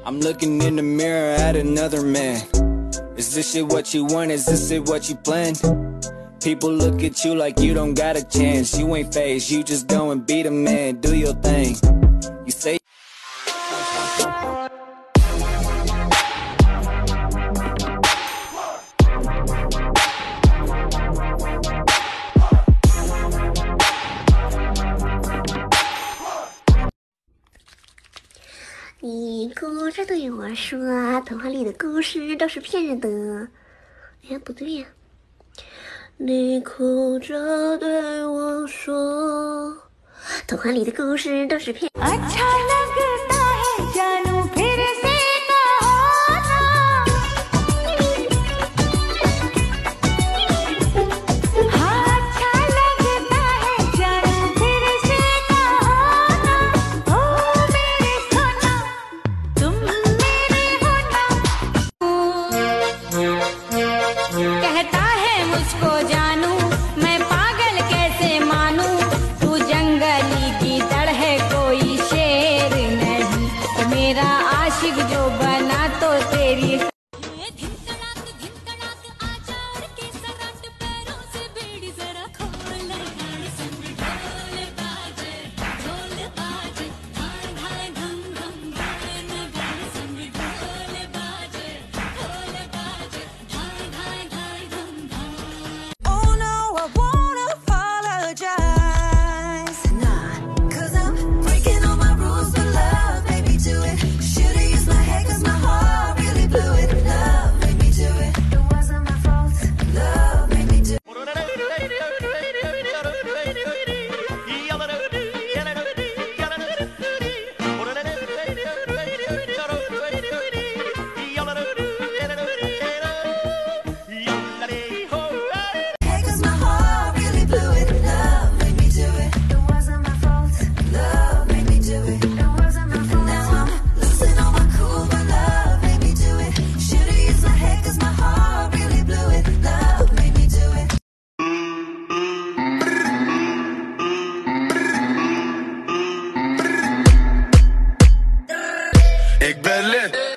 I'm looking in the mirror at another man. Is this shit what you want? Is this shit what you planned? People look at you like you don't got a chance. You ain't phased, you just go and be the man. Do your thing. You say 你哭着对我说，童话里的故事都是骗人的。哎，不对呀。你哭着对我说，童话里的故事都是骗。 कहता है मुझको जानू, मैं पागल कैसे मानूं, तू जंगली गीदड़ है कोई शेर नहीं, मेरा आशिक जो बना तो तेरी Ik ben lid.